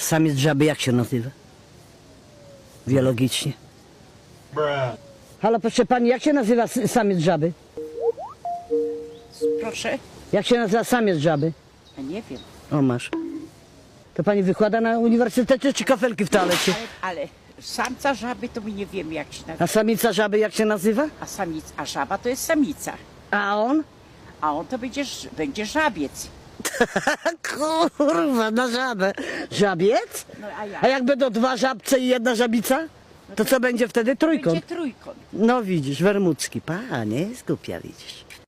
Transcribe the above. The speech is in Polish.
Samiec żaby jak się nazywa? Biologicznie. Halo, proszę pani, jak się nazywa samiec żaby? Proszę? Jak się nazywa samiec żaby? Ja nie wiem. O, masz. To pani wykłada na uniwersytecie czy kafelki w toalecie? Ale samca żaby to my nie wiemy jak się A nazywa. samica żaby jak się nazywa? A żaba to jest samica. A on? A on to będzie żabiec. Kurwa, na żabę. Żabiec? No a jak? A jak będą dwa żabce i jedna żabica? To co będzie wtedy? Trójkąt. Będzie trójkąt. No widzisz, wermucki. Panie, jest głupia, widzisz.